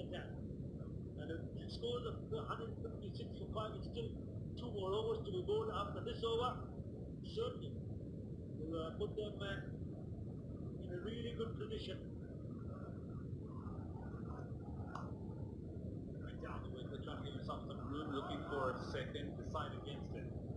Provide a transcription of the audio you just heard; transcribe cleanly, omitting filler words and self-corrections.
like that. And the scores of 156 for 5 and still 2 more overs to be bowled after this over. Certainly will put them in a really good position. Right down the wicket, trying to give himself some room, looking for a second, decide against it.